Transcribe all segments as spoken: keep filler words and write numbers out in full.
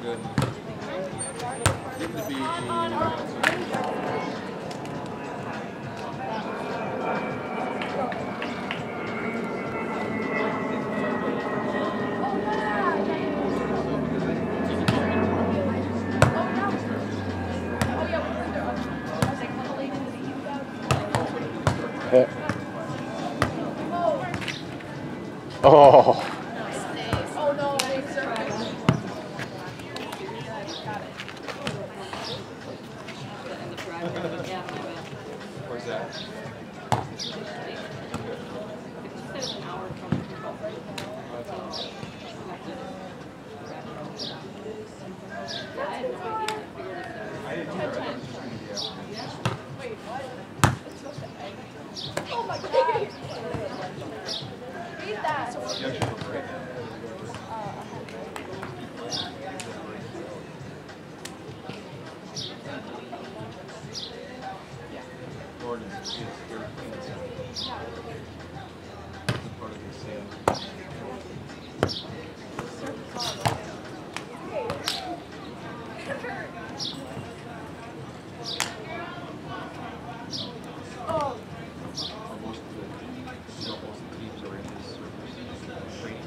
good. Seemed to be. Oh. Where's that? I didn't hear it. Wait, what? It's supposed to egg. Oh my god! Read that. You actually have a break? Gordon is thirteen. That's part of the sale. Oh. Most of the, you know, most of the teams are in this service training.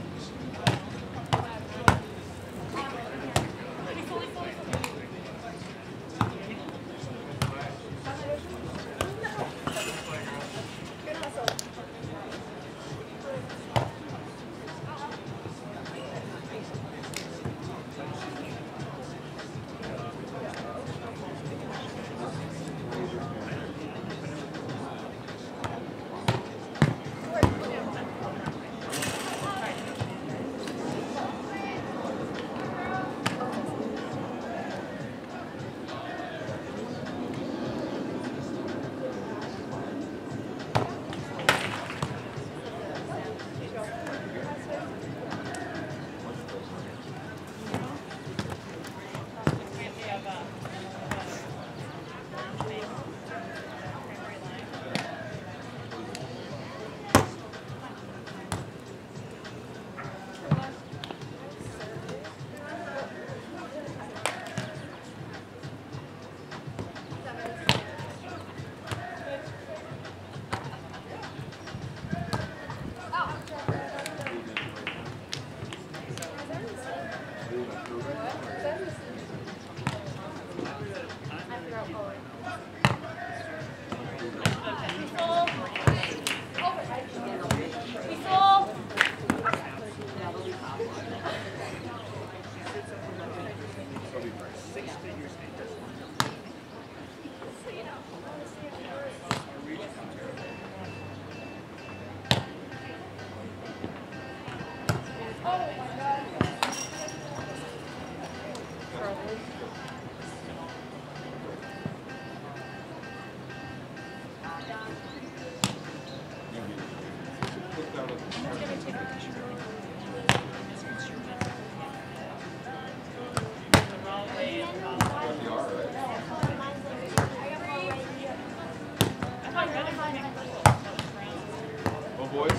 Well, boys.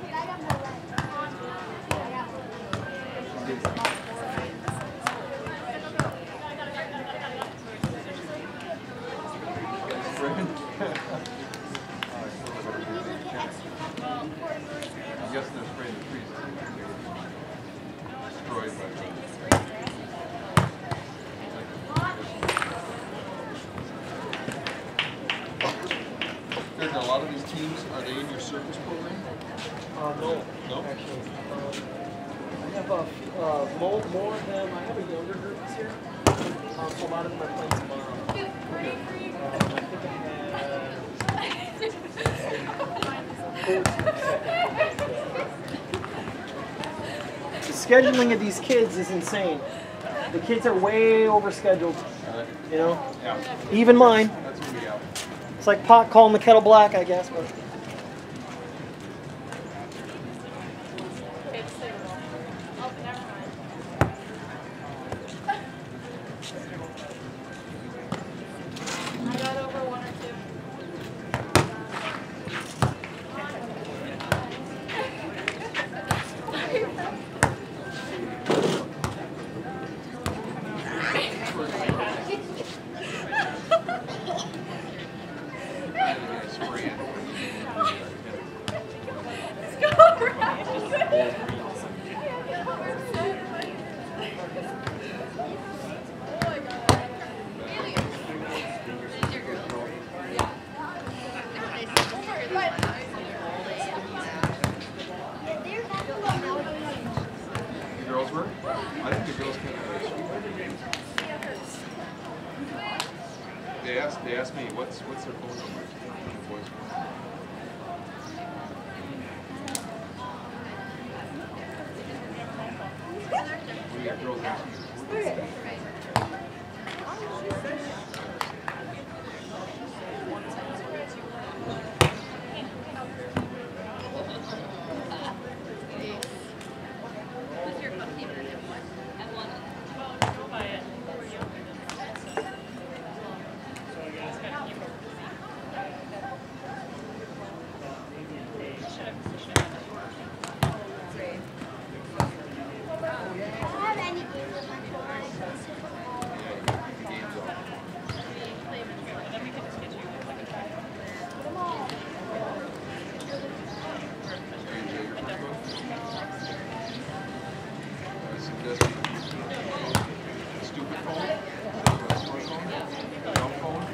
I'm guessing they're spraying the trees. Destroyed by a lot of these teams, are they in your circus program? Uh, no. No? Actually. Um, I have a, uh, more, more of them. I have a younger group this year. Um, so a lot of them are playing tomorrow. Okay. Um, I think I have the scheduling of these kids is insane. The kids are way overscheduled. Right. You know? Yeah. Even mine. That's what we have. It's like pot calling the kettle black, I guess. But The girls were? I think the girls came out. They asked. They asked me what's what's their phone number. The boys. We got girls asking. Stupid phone? Smartphone? Dumb phone?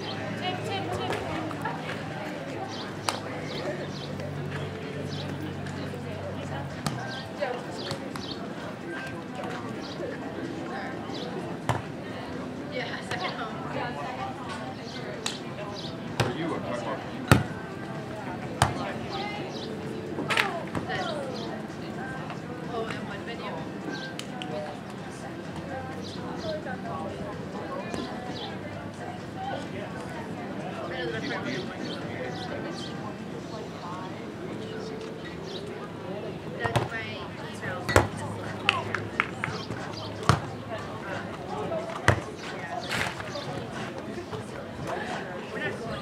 Yeah, second home. For you, I'm talking about for you. Oh, and one video. That's my email. We're not going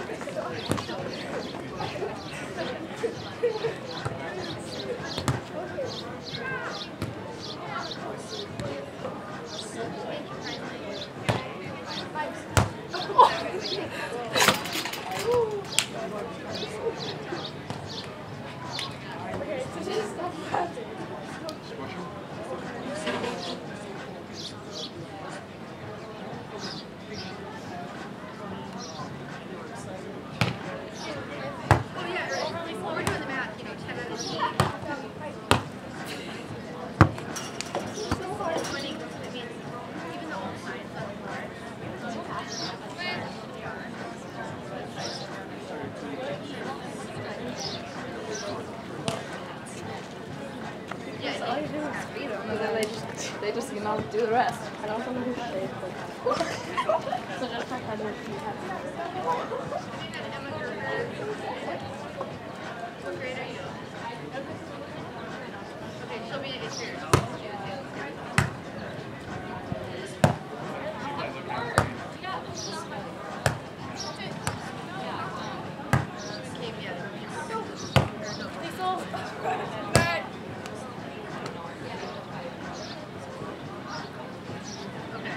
Okay, so just stop laughing. Squish 'em? Oh yeah, right. Well, we're doing the math, you know, ten out of ten. Winning, I mean, even though all science doesn't work. Yeah, So all you do is feed them, and then they just, they just, you know, do the rest. I don't know who they So just like how they feed what grade are you? Okay, show me it's yours. Came yet. Okay.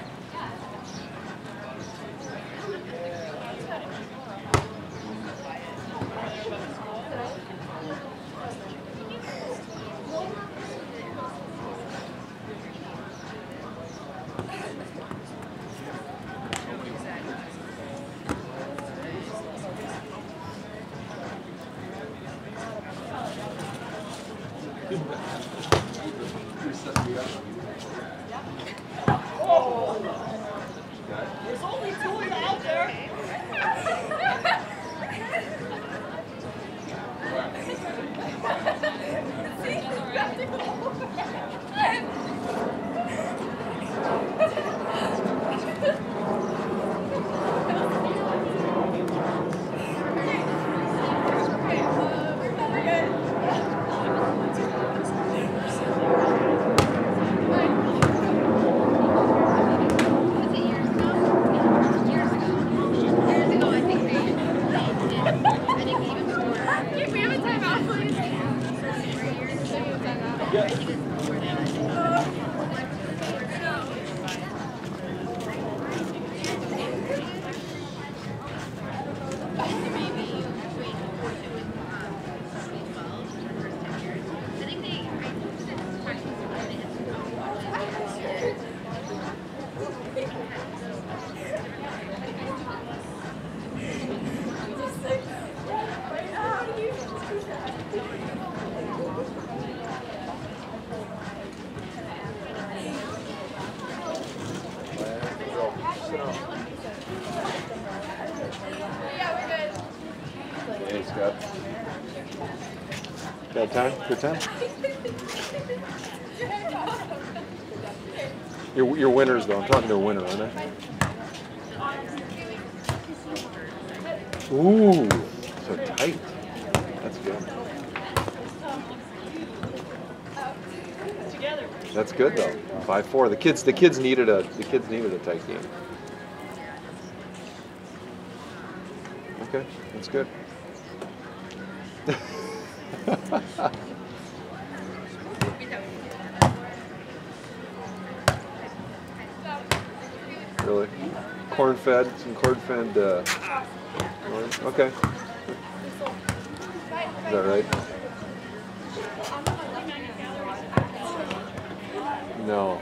it out. Yeah, we're good. Hey, Scott. Bad time? Good time? You're, you're winners, though. I'm talking to a winner, aren't I? Ooh, so tight. That's good. That's good though. Five four. The kids, the kids needed a, the kids needed a tight game. Okay, that's good. Really? Corn fed, some corn fed. Uh, corn? Okay. Is that right? No.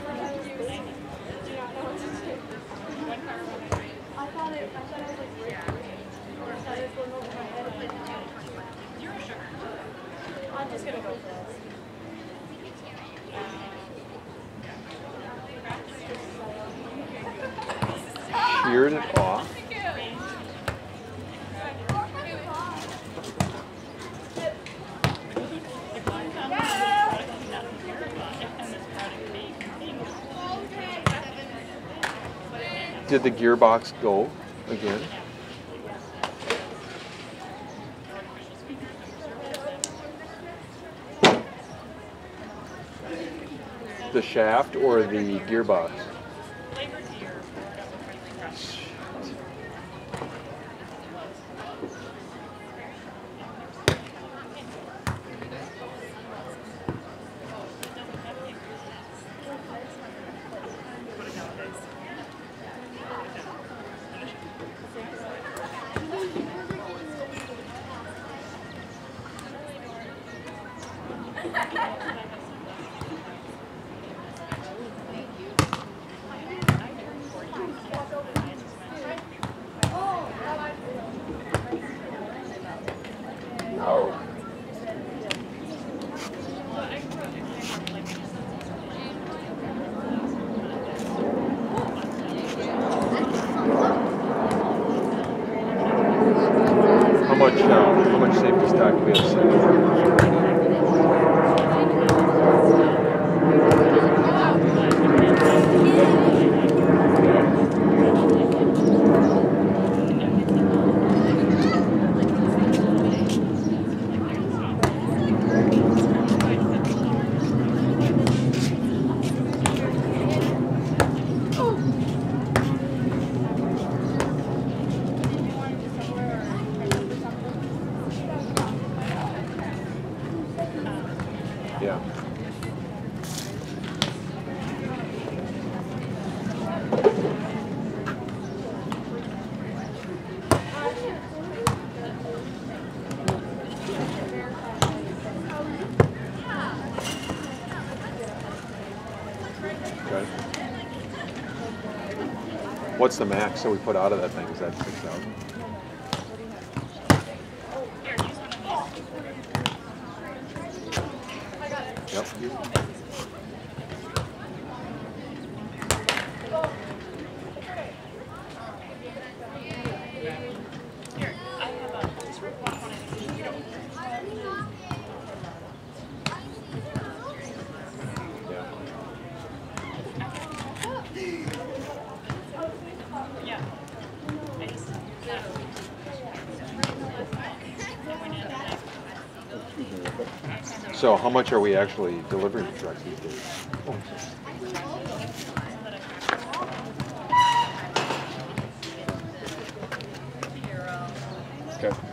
I'm just gonna go for this. Sheared it off. Did the gearbox go again? The shaft or the gearbox? No. How much, uh, how much safety stock do we have sitting there? Yeah. Okay. What's the max that we put out of that thing? Is that six thousand? Yep. So how much are we actually delivering to trucks these days? Oh. Okay.